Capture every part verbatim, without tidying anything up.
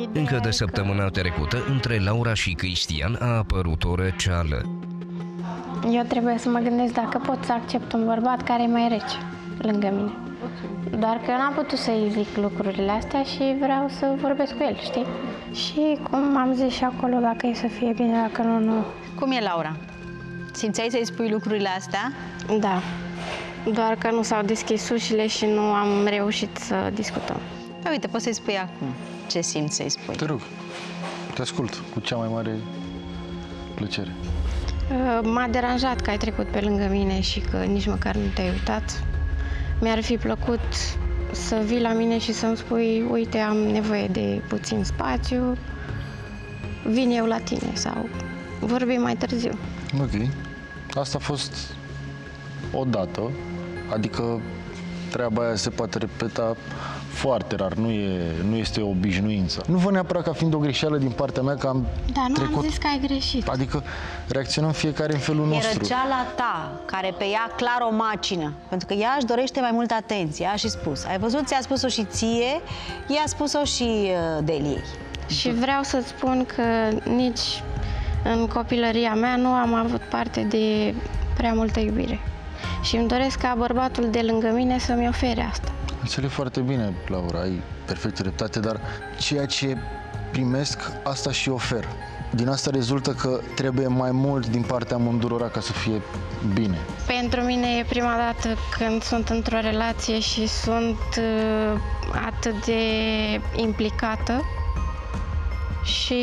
Încă de săptămâna trecută, între Laura și Cristian a apărut o răceală. Eu trebuie să mă gândesc dacă pot să accept un bărbat care e mai rece lângă mine. Doar că n-am putut să-i zic lucrurile astea și vreau să vorbesc cu el, știi? Și cum am zis și acolo, dacă e să fie bine, dacă nu, nu. Cum e, Laura? Simțeai să-i spui lucrurile astea? Da. Doar că nu s-au deschis ușile și nu am reușit să discutăm. Da, uite, poți să-i spui acum ce simți să-i spui. Te rog, te ascult cu cea mai mare plăcere. M-a deranjat că ai trecut pe lângă mine și că nici măcar nu te-ai uitat. Mi-ar fi plăcut să vii la mine și să-mi spui, uite, am nevoie de puțin spațiu, vin eu la tine sau vorbim mai târziu. Ok. Asta a fost o dată, adică treaba aia se poate repeta foarte rar, nu, e, nu este o obișnuință. Nu văd neapărat ca fiind o greșeală din partea mea că am Da, nu trecut, am zis că ai greșit. Adică reacționăm fiecare în felul E nostru. răceala ta, care pe ea clar o macină, pentru că ea își dorește mai multă atenție, a și spus. Ai văzut, ți-a spus-o și ție, ea a spus-o și uh, Deliei. Și vreau să-ți spun că nici în copilăria mea nu am avut parte de prea multă iubire. Și îmi doresc ca bărbatul de lângă mine să-mi ofere asta. Înțeleg foarte bine, Laura, ai perfectă dreptate, dar ceea ce primesc, asta și ofer. Din asta rezultă că trebuie mai mult din partea amândurora ca să fie bine. Pentru mine e prima dată când sunt într-o relație și sunt uh, atât de implicată și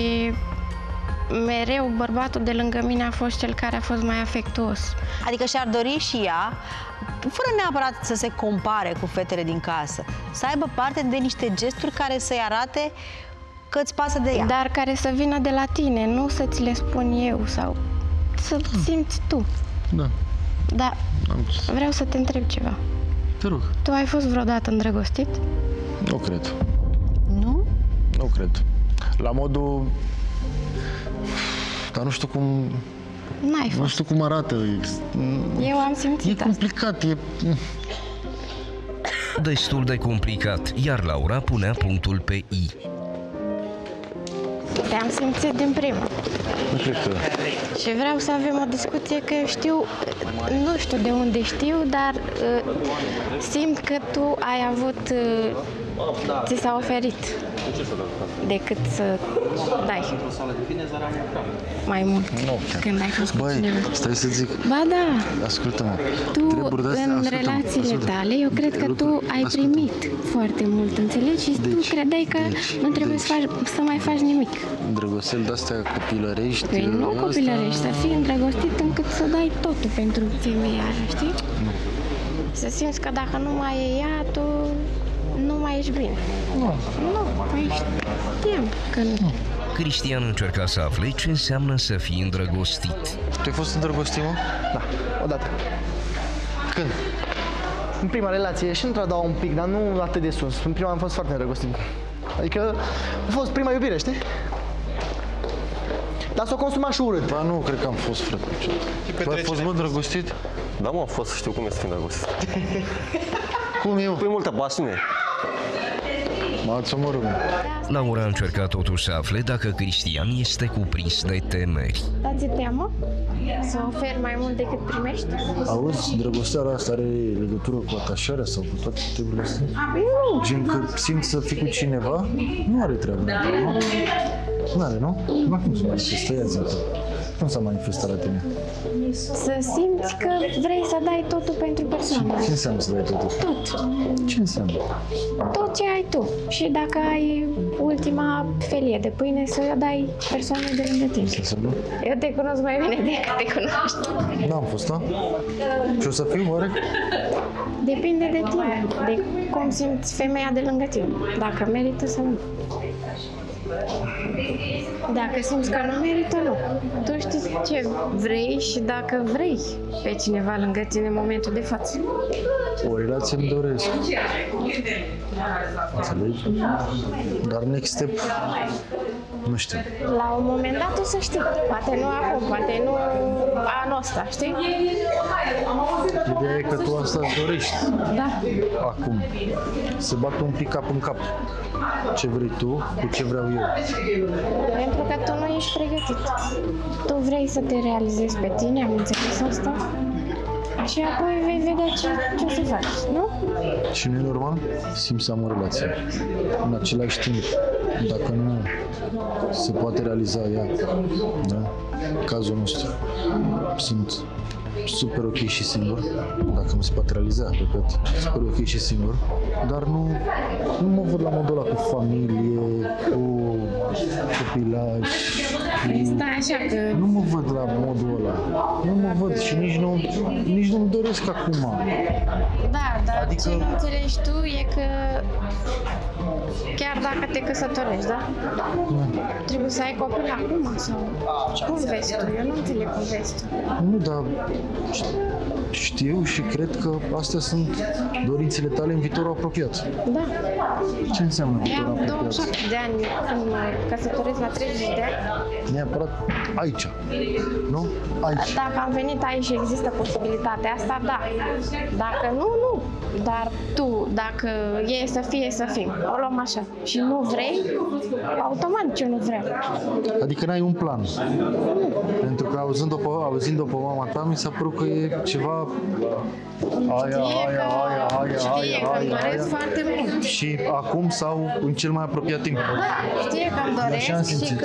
mereu bărbatul de lângă mine a fost cel care a fost mai afectuos. Adică și-ar dori și ea, fără neapărat să se compare cu fetele din casă, să aibă parte de niște gesturi care să-i arate că îți pasă de ea. Dar care să vină de la tine, nu să ți le spun eu sau să simți tu. Da. Dar vreau să te întreb ceva. Te rog. Tu ai fost vreodată îndrăgostit? Nu cred. Nu? Nu cred. La modul... Dar nu știu cum... N-ai Nu fost. știu cum arată. Eu am E simțit asta. complicat, e... Destul de complicat, iar Laura punea punctul pe I. Te-am simțit din prima. Nu cred că... Și vreau să avem o discuție că eu știu, nu știu de unde știu, dar uh, simt că tu ai avut, uh, ți s-a oferit decât să dai mai mult Nu, când ai fost cu Băi, cineva. stai să zic, Ba da, ascultă-mă. tu Treburi de-astea- în ascultă-mă, relațiile ascultă. tale, eu cred că tu Lucruri- ai ascultă-mă. primit foarte mult, înțelegi? Și tu Deci, credeai că deci, nu trebuie să, deci. faci, să mai faci nimic. Îndrăgosteli de-astea copilărești... Păi nu asta- copilărești, să fii îndrăgostit încât să dai totul pentru femeia aia, știi? Să simți că dacă nu mai e ea, tu nu mai ești bine. Nu. Nu, mai știam că nu. Cristian încerca să afle ce înseamnă să fii îndrăgostit. Tu ai fost îndrăgostit, mă? Da, odată. Când? În prima relație și într-a doua un pic, dar nu atât de sus. În prima am fost foarte îndrăgostit. Adică a fost prima iubire, știi? Dar s-o consuma și urât. Ba nu, cred că am fost, frate. Tu ai fost, mă, îndrăgostit? Da, mă, am fost, știu cum e să fii îndrăgostit. Cum eu? Păi multă pasiune. Mă-ați omorât, mă. Laura a încercat totuși să afle dacă Cristian este cuprins de temeri. Da, ți teamă să oferi mai mult decât primești? Auzi, dragostea asta are legătură cu atașarea sau cu toate treburile astea? Nu. Gen că simți să fii cu cineva? Nu are treabă, nu? Nu are, nu? Nu cum se manifestă, ia zi-mi. Cum s-a manifestat la tine? Să simți că vrei să dai totul pentru persoană. Ce înseamnă să dai totul? Tot. Ce înseamnă? Tot ce ai tu. Și dacă ai ultima felie de pâine, să o dai persoanei de lângă tine. Ce înseamnă? Eu te cunosc mai bine decât te cunoști. N-am fost, da? Și o să fiu, oare? Depinde de tine, de cum simți femeia de lângă tine. Dacă merită sau nu. Dacă simți că nu merită, nu. Tu știi ce vrei și dacă vrei pe cineva lângă tine în momentul de față. O relație îmi doresc. Înțelegi? Dar next step Nu știu. La un moment dat o să știi. Poate nu acum, poate nu anul ăsta, știi? Ideea e că tu asta îți dorești. Da. Acum. Se bate un pic cap în cap. Ce vrei tu cu ce vreau eu. Pentru că tu nu ești pregătit. Tu vrei să te realizezi pe tine, am înțeles asta? Și apoi vei vedea ce, ce o să faci, nu? Și nu e normal? Simți să am o relație. În același timp, dacă nu se poate realiza ea, da? Cazul nostru, sunt super ok și singur, dacă nu se poate realiza, repet, super ok și singur, dar nu, nu mă văd la modul ăla cu familie, cu copilaj, cu... Stai așa că... Nu mă văd la modul ăla, nu mă văd și nici nu, nici nu-mi doresc acum. Da, dar Adică- ce nu înțelegi tu e că chiar dacă te căsătorești, da? Trebuie să ai copil acum sau cum vezi tu? Eu nu înțeleg cum vezi tu. Nu, dar știu și cred că astea sunt dorințele tale în viitorul apropiat. Da. Ce înseamnă viitorul Eu am apropiat? douăzeci și șapte de ani când mă căsătoresc la treizeci de ani. Neapărat aici, nu? Aici. Dacă am venit aici și există posibilitatea asta, da. Dacă nu, nu. Dar tu, dacă e să fie, să fim. O luăm așa. Și nu vrei, automat ce nu vreau. Adică n-ai un plan. Pentru că auzind-o pe, auzind-o pe mama ta, mi s-a părut că e ceva aia, Știe aia, că, aia, aia, știe că aia, îmi doresc aia. foarte mult. Și acum sau în cel mai apropiat timp. Știe că îmi Așa am doresc și simțit. că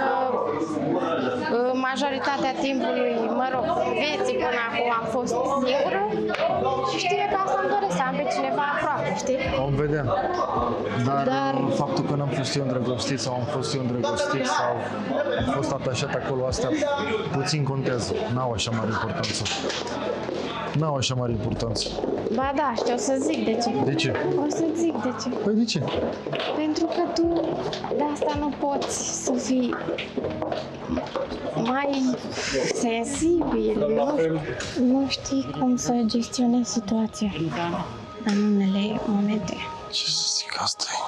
uh, majoritatea timpului, mă rog, vieții până acum am fost singură și știe că asta îmi doresc, să am pe cineva aproape, știi? Vom vedea. Dar, Dar- faptul că n-am fost eu îndrăgostit sau am fost eu îndrăgostit sau am fost atașat acolo, astea puțin contează. N-au așa mare importanță. N-au așa mare importanță. Ba da, și o să zic de ce. De ce? O să zic de ce. Păi de ce? Pentru că tu de asta nu poți să fii mai sensibil, nu, nu știi cum să gestionezi situația în unele momente. Ce să zic, asta e.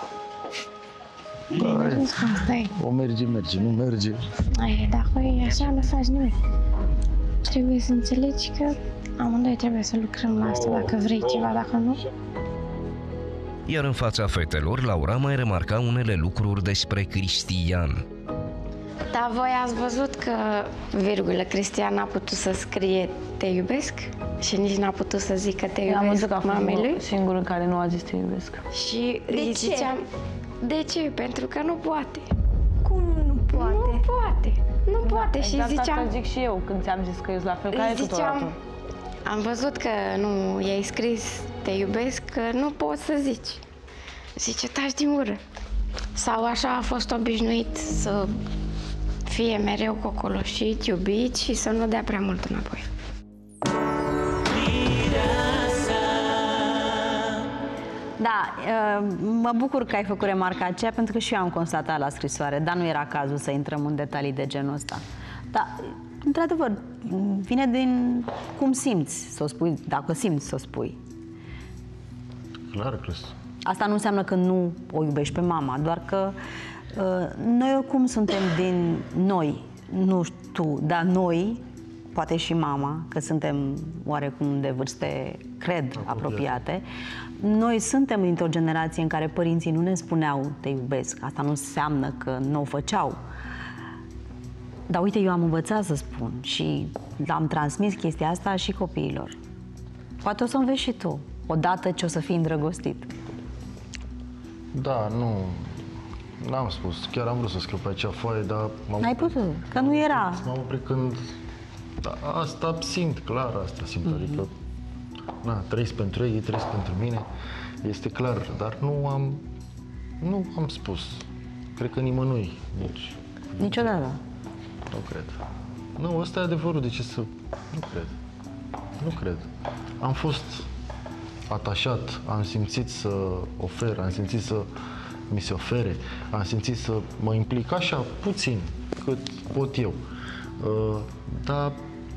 Ai spus că asta e. O merge, merge, nu merge. Ai, dacă e așa, nu faci nimic. Trebuie să înțelegi că amândoi trebuie să lucrăm la asta, dacă vrei ceva, dacă nu. Iar în fața fetelor, Laura mai remarca unele lucruri despre Cristian. Dar voi ați văzut că, virgulă, Cristian n-a putut să scrie te iubesc și nici n-a putut să zică te Am iubesc văzut că a fost mamei lui. singurul care nu a zis te iubesc. Și De îi ce? ziceam, de ce? Pentru că nu poate. Cum nu poate? Nu poate. Nu poate. Și Exact ziceam, asta zic și eu când ți-am zis că eu sunt la fel ca îi el ziceam, câteodată. am văzut că nu i-ai scris te iubesc, că nu poți să zici. Zice, taci din gură. Sau așa a fost obișnuit să fie mereu cocoloșit, iubit și să nu dea prea mult înapoi. Da, mă bucur că ai făcut remarca aceea, pentru că și eu am constatat la scrisoare, dar nu era cazul să intrăm în detalii de genul ăsta. Dar, într-adevăr, vine din cum simți să o spui, dacă simți să o spui. Clar, Crăs. Asta nu înseamnă că nu o iubești pe mama, doar că uh, noi oricum suntem din noi, nu știu tu, dar noi, poate și mama, că suntem oarecum de vârste, cred, apropiate, apropiate noi suntem dintr-o generație în care părinții nu ne spuneau te iubesc, asta nu înseamnă că nu o făceau. Dar uite, eu am învățat să spun și am transmis chestia asta și copiilor. Poate o să înveți și tu, odată ce o să fii îndrăgostit. Da, nu... N-am spus. Chiar am vrut să scriu pe acea foaie, dar... m-am N-ai oprit. putut, că nu era. M-am oprit când... Da, asta simt, clar, asta simt. Mm-hmm. Adică... Na, trăiesc pentru ei, ei trăiesc pentru mine. Este clar, dar nu am... Nu am spus. Cred că nimănui, nici... Niciodată. Nu cred. Nu, ăsta e adevărul. De ce să... Nu cred. Nu cred. Am fost atașat, am simțit să ofer, am simțit să mi se ofere, am simțit să mă implic așa puțin cât pot eu. Uh, dar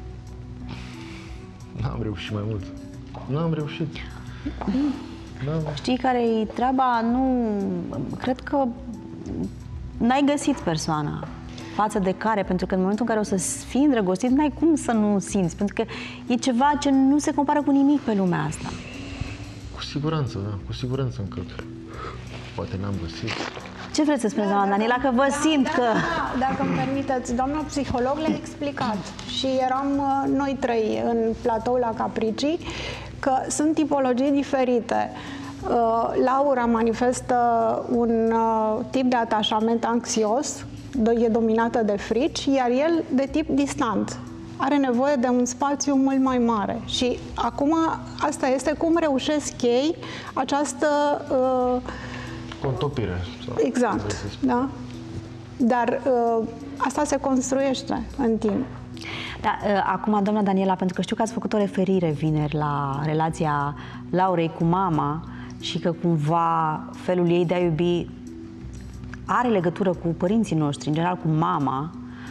n-am reușit mai mult. N-am reușit. N-am... Știi care e treaba? Nu... Cred că n-ai găsit persoana față de care, pentru că în momentul în care o să fii îndrăgostit, n-ai cum să nu simți, pentru că e ceva ce nu se compară cu nimic pe lumea asta. Cu siguranță, da, cu siguranță încă. Poate n-am găsit. Ce vreți să spuneți, doamna Daniela, că vă simt că... Da, dacă îmi permiteți, doamna psiholog le-a explicat și eram uh, noi trei în platou la Capricii, că sunt tipologii diferite. Uh, Laura manifestă un uh, tip de atașament anxios, e dominată de frici, iar el de tip distant. Are nevoie de un spațiu mult mai mare. Și acum asta este cum reușesc ei această... Uh, Contopire. Sau exact, da. Dar uh, asta se construiește în timp. Da, uh, acum, doamna Daniela, pentru că știu că ați făcut o referire vineri la relația Laurei cu mama și că cumva felul ei de a iubi are legătură cu părinții noștri, în general cu mama,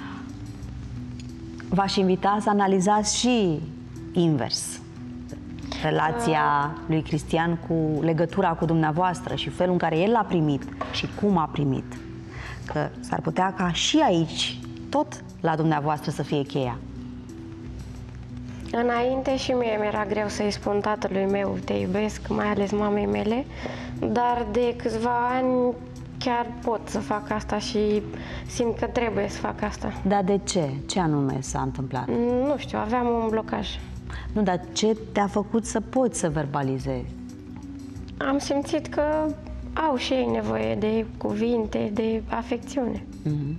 v-aș invita să analizați și invers relația lui Cristian cu legătura cu dumneavoastră și felul în care el l-a primit și cum a primit. Că s-ar putea ca și aici, tot la dumneavoastră să fie cheia. Înainte și mie mi-era greu să-i spun tatălui meu te iubesc, mai ales mamei mele, dar de câțiva ani chiar pot să fac asta și simt că trebuie să fac asta. Dar de ce? Ce anume s-a întâmplat? Nu știu, aveam un blocaj. Nu, dar ce te-a făcut să poți să verbalizezi? Am simțit că au și ei nevoie de cuvinte, de afecțiune. Mm-hmm.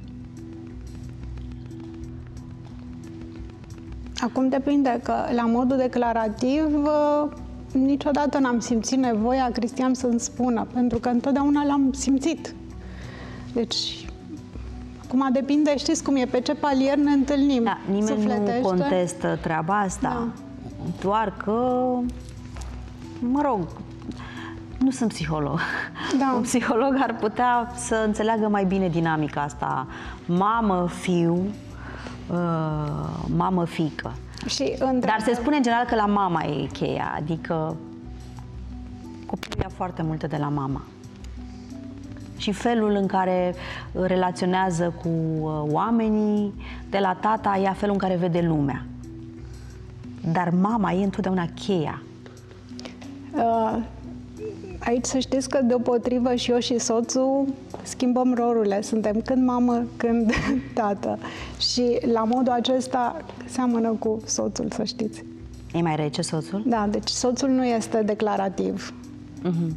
Acum depinde că la modul declarativ niciodată n-am simțit nevoia Cristian să-mi spună, pentru că întotdeauna l-am simțit. Deci, acum depinde, știți cum e, pe ce palier ne întâlnim. Da, nimeni Sufletește. nu contestă treaba asta, Da. doar că, mă rog, nu sunt psiholog. Da. Un psiholog ar putea să înțeleagă mai bine dinamica asta. Mamă-fiu, uh, mamă-fiică. Și Dar se spune în general că la mama e cheia, adică copilul ia foarte multe de la mama. Și felul în care relaționează cu oamenii, de la tata ia felul în care vede lumea. Dar mama e întotdeauna cheia. Uh, aici să știți că deopotrivă și eu și soțul schimbăm rolurile. Suntem când mamă, când tată. Și la modul acesta seamănă cu soțul, să știți. E mai rece soțul? Da, deci soțul nu este declarativ. Mm-hmm.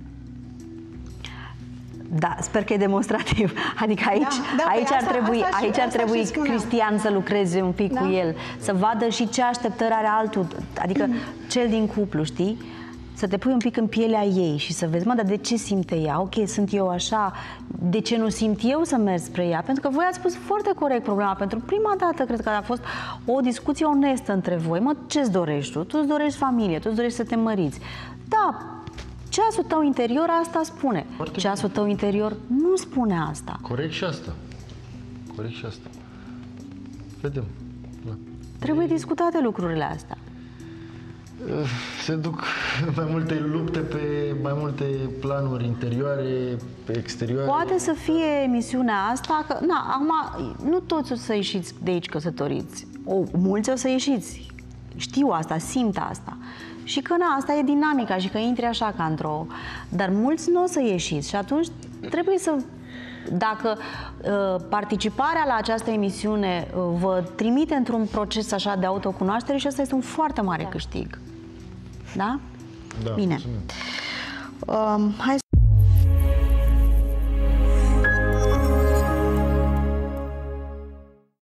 Da, sper că e demonstrativ. Adică aici, Da, da, aici păi ar asta- trebui, asta și- aici ar asta trebui și spuneam. Cristian să lucreze un pic Da. cu el, să vadă și ce așteptări are altul, adică cel din cuplu, știi? Să te pui un pic în pielea ei și să vezi, mă, dar de ce simte ea? Ok, sunt eu așa, de ce nu simt eu să merg spre ea? Pentru că voi ați spus foarte corect problema. Pentru prima dată, cred că a fost o discuție onestă între voi. Mă, ce-ți dorești tu? Tu îți dorești familie, tu îți dorești să te măriți. Da, ceasul tău interior asta spune. Foarte Ceasul tău interior nu spune asta. Corect și asta. Corect și asta. Vedem. Da. Trebuie discutate lucrurile astea. Se duc mai multe lupte pe mai multe planuri interioare, pe exterioare. Poate să fie emisiunea asta, că, na, acum, nu toți o să ieșiți de aici căsătoriți. O, mulți o să ieșiți. Știu asta, simt asta. Și că, na, asta e dinamica și că intri așa ca într-o... Dar mulți nu o să ieșiți și atunci trebuie să... Dacă uh, participarea la această emisiune uh, vă trimite într-un proces așa de autocunoaștere, și ăsta este un foarte mare câștig. Da? Da, Bine. mulțumim. Um, hai